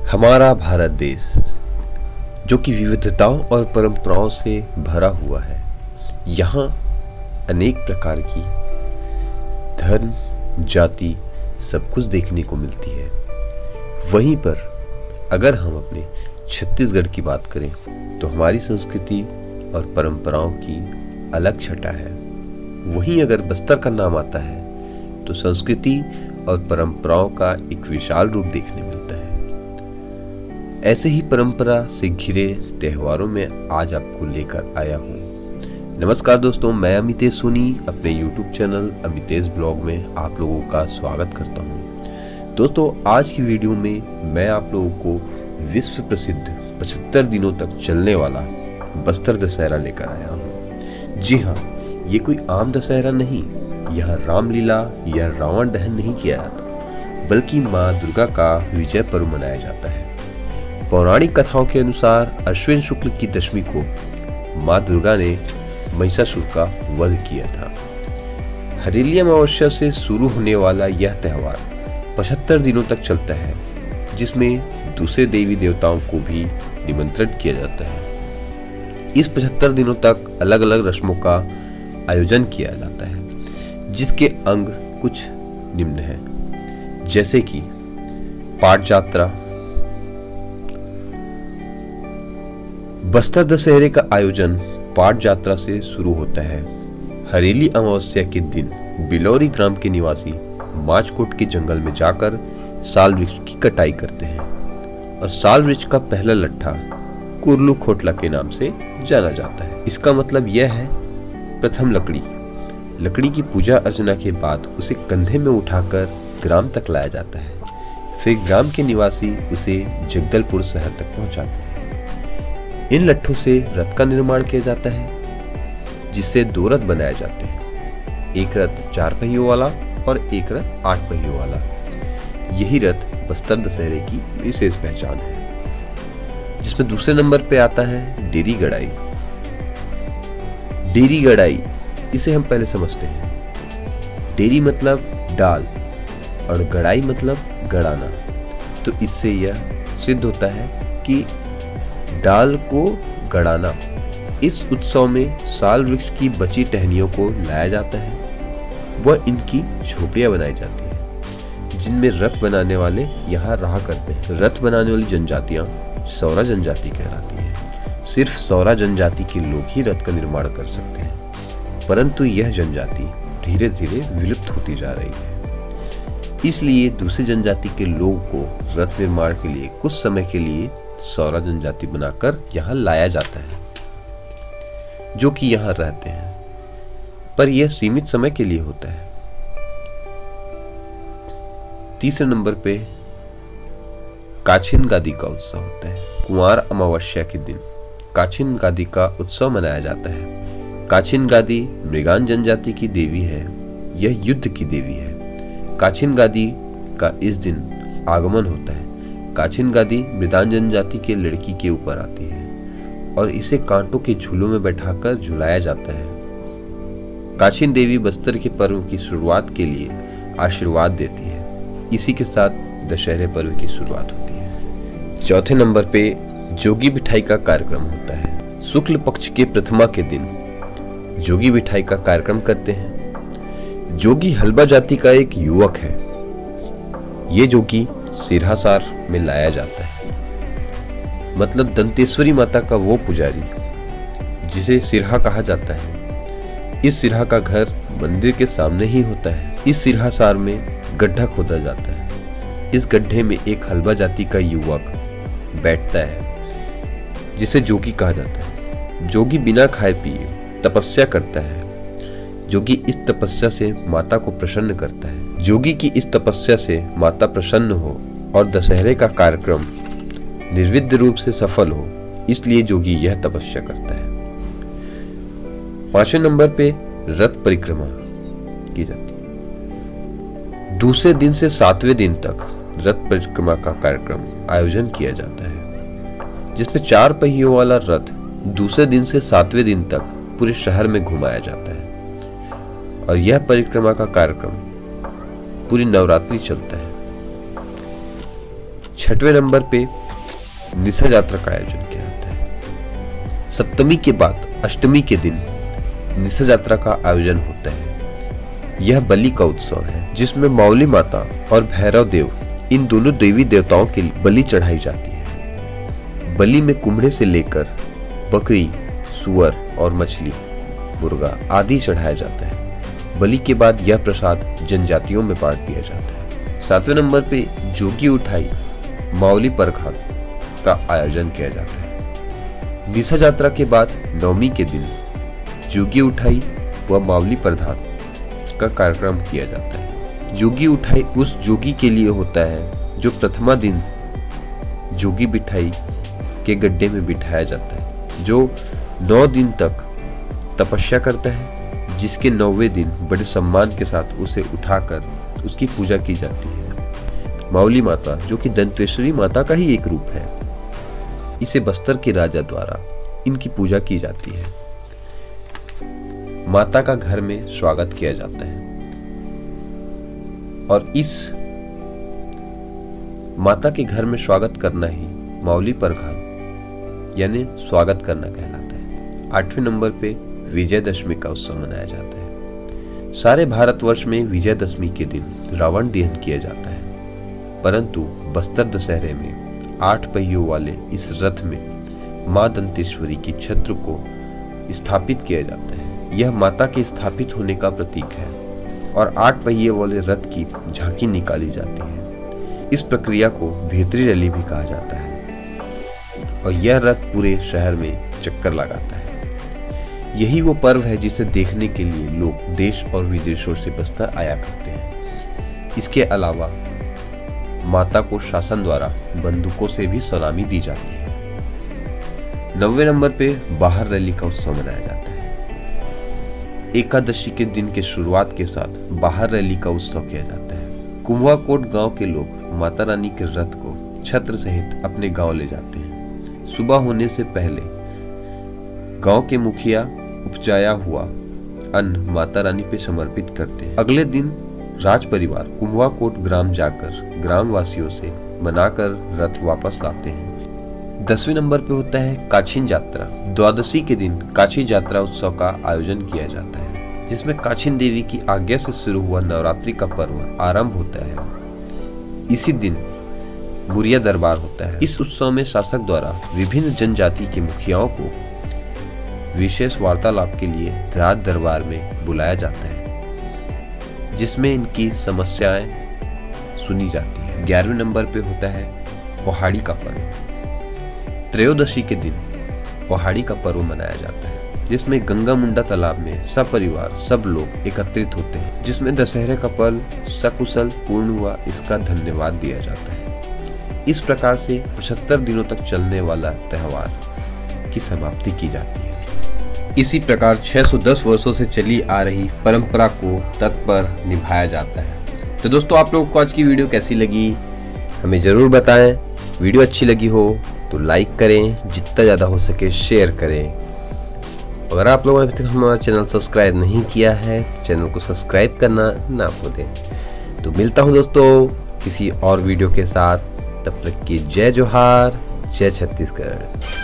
हमारा भारत देश जो कि विविधताओं और परंपराओं से भरा हुआ है। यहाँ अनेक प्रकार की धर्म, जाति सब कुछ देखने को मिलती है। वहीं पर अगर हम अपने छत्तीसगढ़ की बात करें तो हमारी संस्कृति और परंपराओं की अलग छटा है। वहीं अगर बस्तर का नाम आता है तो संस्कृति और परंपराओं का एक विशाल रूप देखने मिलता है। ऐसे ही परंपरा से घिरे त्योहारों में आज आपको लेकर आया हूँ। नमस्कार दोस्तों, मैं अमितेश सोनी अपने YouTube चैनल अमितेश ब्लॉग में आप लोगों का स्वागत करता हूँ। दोस्तों, आज की वीडियो में मैं आप लोगों को विश्व प्रसिद्ध 75 दिनों तक चलने वाला बस्तर दशहरा लेकर आया हूँ। जी हाँ, ये कोई आम दशहरा नहीं। यहाँ रामलीला या रावण दहन नहीं किया जाता, बल्कि माँ दुर्गा का विजय पर्व मनाया जाता है। पौराणिक कथाओं के अनुसार अश्विन शुक्ल की दशमी को माँ दुर्गा ने महिषासुर का वध किया था। हरेली अमावस्या से शुरू होने वाला यह त्योहार 75 दिनों तक चलता है, जिसमें दूसरे देवी देवताओं को भी निमंत्रित किया जाता है। इस 75 दिनों तक अलग अलग रस्मों का आयोजन किया जाता है, जिसके अंग कुछ निम्न हैं, जैसे कि पाट यात्रा। बस्तर दशहरे का आयोजन पाट यात्रा से शुरू होता है। हरेली अमावस्या के दिन बिलौरी ग्राम के निवासी माचकोट के जंगल में जाकर साल वृक्ष की कटाई करते हैं और साल वृक्ष का पहला लट्ठा कुरलू खोटला के नाम से जाना जाता है। इसका मतलब यह है, प्रथम लकड़ी की पूजा अर्चना के बाद उसे कंधे में उठाकर ग्राम तक लाया जाता है। फिर ग्राम के निवासी उसे जगदलपुर शहर तक पहुंचाते हैं। इन लट्ठों से रथ का निर्माण किया जाता है, जिससे 2 रथ बनाए जाते हैं, एक रथ 4 पहियों वाला और एक रथ 8 पहियों वाला। यही रथ बस्तर दशहरे की विशेष पहचान है, जिसमें दूसरे नंबर पे आता है डेरी गड़ाई। डेरी गड़ाई इसे हम पहले समझते हैं। डेरी मतलब डाल और गड़ाई मतलब गड़ाना। तो इससे यह सिद्ध होता है कि डाल को गड़ाना। इस उत्सव में साल वृक्ष की बची टहनियों को लाया जाता है। वह इनकी झोपड़ियां बनाई जाती हैं, जिनमें रथ बनाने वाले यहाँ रहा करते हैं। रथ बनाने वाली जनजातियां सौरा जनजाति कहलाती हैं। सिर्फ सौरा जनजाति के लोग ही रथ का निर्माण कर सकते हैं, परंतु यह जनजाति धीरे धीरे विलुप्त होती जा रही है। इसलिए दूसरी जनजाति के लोगों को रथ निर्माण के लिए कुछ समय के लिए सौरा जनजाति बनाकर यहाँ लाया जाता है, जो कि यहाँ रहते हैं, पर यह सीमित समय के लिए होता है। तीसरे नंबर पे काछिन गादी का उत्सव होता है। कुंवार अमावस्या के दिन काछिन गादी का उत्सव मनाया जाता है। काछिन गादी मृगान जनजाति की देवी है। यह युद्ध की देवी है। काछिन गादी का इस दिन आगमन होता है। काछिन गादी मृदान जनजाति के लड़की के ऊपर आती है और इसे कांटों के झूलों में बैठाकर झुलाया जाता है। काछिन देवी बस्तर के पर्व की शुरुआत के लिए आशीर्वाद देती है। इसी के साथ दशहरे पर्व की शुरुआत होती है। चौथे नंबर पे जोगी बिठाई का कार्यक्रम होता है। शुक्ल पक्ष के प्रथमा के दिन जोगी बिठाई का कार्यक्रम करते हैं। जोगी हलबा जाति का एक युवक है। ये जोगी सिरहासार में लाया जाता है, मतलब दंतेश्वरी माता का वो पुजारी जिसे सिरहा कहा जाता है। इस सिरहा का घर मंदिर के सामने ही होता है। इस सिरहासार में गड्ढा खोदा जाता है। इस गड्ढे में एक हलबा जाति का युवक बैठता है, जिसे जोगी कहा जाता है। जोगी बिना खाए पिए तपस्या करता है। जोगी इस तपस्या से माता को प्रसन्न करता है। जोगी की इस तपस्या से माता प्रसन्न हो और दशहरे का कार्यक्रम निर्विघ्न रूप से सफल हो, इसलिए जोगी यह तपस्या करता है। 5वें नंबर पे रथ परिक्रमा की जाती है। दूसरे दिन से 7वें दिन तक रथ परिक्रमा का कार्यक्रम आयोजन किया जाता है, जिसमें 4 पहियों वाला रथ दूसरे दिन से 7वें दिन तक पूरे शहर में घुमाया जाता है और यह परिक्रमा का कार्यक्रम पूरी नवरात्रि चलता है। छठवें नंबर पे निशा यात्रा का आयोजन किया जाता है। सप्तमी के बाद अष्टमी के दिन निशा यात्रा का आयोजन होता है। यह बलि का उत्सव है जिसमें मावली माता और भैरव देव, इन दोनों देवी देवताओं के लिए बलि चढ़ाई जाती है। बलि में कुम्हड़े से लेकर बकरी, सुअर और मछली, मुर्गा आदि चढ़ाया जाता है। बलि के बाद यह प्रसाद जनजातियों में बांट दिया जाता है। सातवें नंबर पे जोगी उठाई मावली परखान का आयोजन किया जाता है। निशा यात्रा के बाद नवमी के दिन जोगी उठाई व मावली प्रधान का कार्यक्रम किया जाता है। जोगी उठाई उस जोगी के लिए होता है जो प्रथमा दिन जोगी बिठाई के गड्ढे में बिठाया जाता है, जो 9 दिन तक तपस्या करता है, जिसके 9वें दिन बड़े सम्मान के साथ उसे उठाकर उसकी पूजा की जाती है। मावली माता, जो कि दंतेश्वरी माता का ही एक रूप है, इसे बस्तर के राजा द्वारा इनकी पूजा की जाती है। माता का घर में स्वागत किया जाता है और इस माता के घर में स्वागत करना ही मावली परखान यानी स्वागत करना कहलाता है। 8वें नंबर पे विजयदशमी का उत्सव मनाया जाता है। सारे भारतवर्ष में विजयदशमी के दिन रावण दहन किया जाता है, परंतु बस्तर दशहरे में 8 पहियों वाले इस रथ में मां दंतेश्वरी की छत्र को स्थापित किया जाता है। यह माता के स्थापित होने का प्रतीक है और 8 पहिए वाले रथ की झांकी निकाली जाती है। इस प्रक्रिया को भेतरी रैली भी कहा जाता है और यह रथ पूरे शहर में चक्कर लगाता है। यही वो पर्व है जिसे देखने के लिए लोग देश और विदेशों से बस्तर आया करते हैं। इसके अलावा माता को शासन द्वारा बंदूकों से भी सलामी दी जाती है। 9वें नंबर पे बाहर रैली का उत्सव मनाया जाता है। एकादशी के दिन के शुरुआत के साथ बाहर रैली का उत्सव किया जाता है। कुंवाकोट गांव के लोग माता रानी के रथ को छत्र सहित अपने गांव ले जाते हैं। सुबह होने से पहले गांव के मुखिया उपजाया हुआ अन्न माता रानी पे समर्पित करते हैं। अगले दिन राज परिवार कुंवाकोट ग्राम जाकर ग्रामवासियों से मनाकर रथ वापस लाते हैं। 10वें नंबर पे होता है काछीन यात्रा। द्वादशी के दिन काछी यात्रा उत्सव का आयोजन किया जाता है, जिसमें काछीन देवी की आज्ञा से शुरू हुआ नवरात्रि का पर्व आरंभ होता है। इसी दिन बुरिया दरबार होता है। इस उत्सव में शासक द्वारा विभिन्न जनजाति के मुखियाओं को विशेष वार्तालाप के लिए राज दरबार में बुलाया जाता है, जिसमें इनकी समस्याएं सुनी जाती है। 11वें नंबर पे होता है पहाड़ी का पर्व। त्रयोदशी के दिन पहाड़ी का पर्व मनाया जाता है, जिसमें गंगा मुंडा तालाब में सब परिवार सब लोग एकत्रित होते हैं, जिसमें दशहरे का पर्व सकुशल पूर्ण हुआ इसका धन्यवाद दिया जाता है। इस प्रकार से 75 दिनों तक चलने वाला त्योहार की समाप्ति की जाती है। इसी प्रकार 610 वर्षों से चली आ रही परंपरा को तत्पर निभाया जाता है। तो दोस्तों, आप लोगों को आज की वीडियो कैसी लगी हमें जरूर बताएं। वीडियो अच्छी लगी हो तो लाइक करें, जितना ज़्यादा हो सके शेयर करें। अगर आप लोगों ने अभी तक हमारा चैनल सब्सक्राइब नहीं किया है तो चैनल को सब्सक्राइब करना ना भूलें। तो मिलता हूँ दोस्तों किसी और वीडियो के साथ। तब तक की जय जोहार, जय छत्तीसगढ़।